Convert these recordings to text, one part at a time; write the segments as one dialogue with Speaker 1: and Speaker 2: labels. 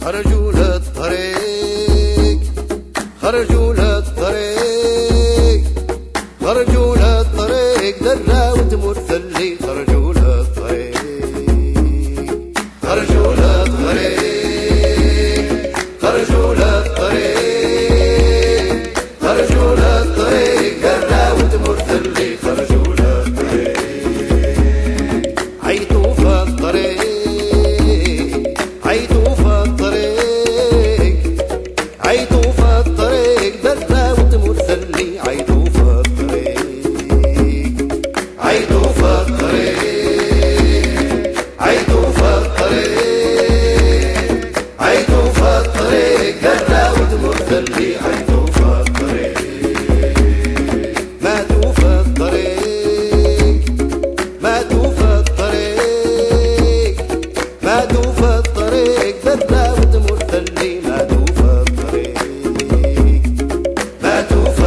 Speaker 1: خرجوا للطريق خرجوا للطريق خرجوا للطريق دراوة مرسلي خرجوا للطريق خرجوا للطريق خرجوا للطريق خرجوا للطريق دراوة مرسلي خرجوا للطريق عيطوا في الطريق عيطوا في الطريق عيطوا في الطريق دراوة مرسلي عيطوا في الطريق عيطوا في الطريق عيطوا في الطريق عيطوا في الطريق دراوة مرسلي عيطوا في الطريق ماتوا في الطريق ماتوا في الطريق ماتوا في الطريق دراوة مرسلي ماتوا في الطريق ماتوا في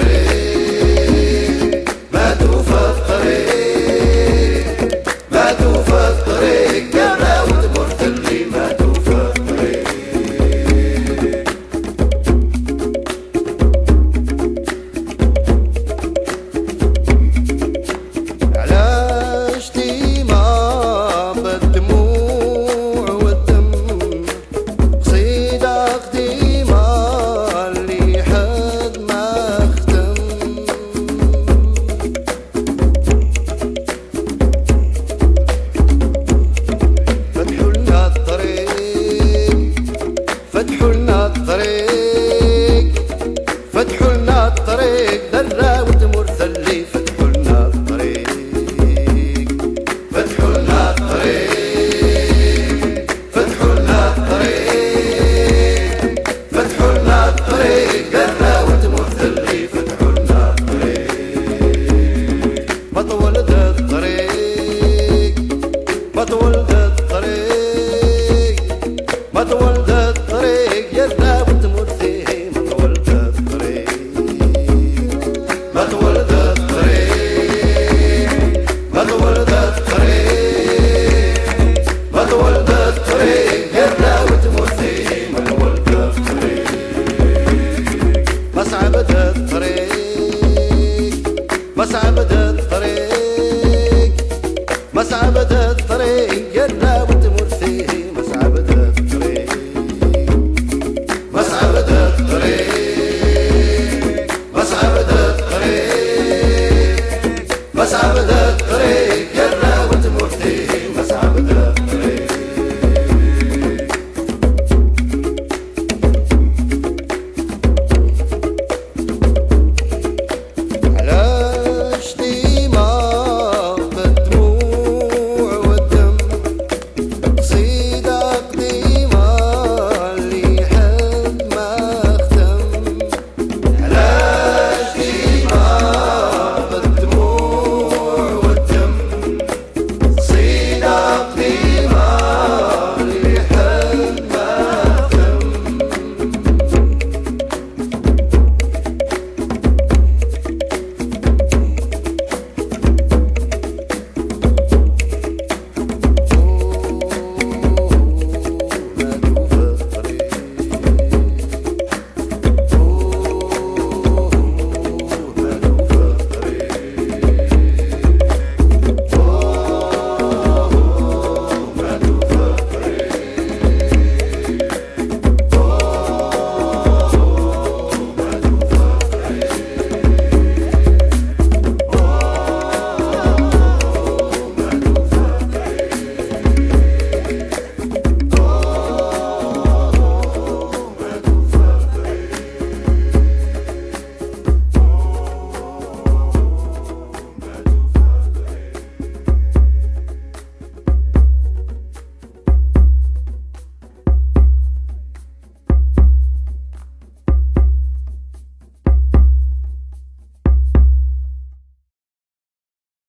Speaker 1: الطريق ماتوا في الطريق ماتوا في الطريق دراوة مرسلي ماتوا في الطريق علاجتي ما بالدموع والدم قصيدة قديمة اللي حد ما ختم فتحوا لنا الطريق فتحوا لنا الطريق فتحوا لنا الطريق دراوة مرسلي فتحوا لنا الطريق فتحوا لنا الطريق فتحوا لنا الطريق فتحوا لنا الطريق دراوة مرسلي فتحوا لنا الطريق بطول ذا الطريق بطول ذا الطريق بطول ذا الطريق يا دراوة مرسلي بطول ذا الطريق بطول ذا الطريق بطول ذا الطريق بطول ذا الطريق يا دراوة مرسلي بطول ذا الطريق مصعب ذا الطريق مصعب ذا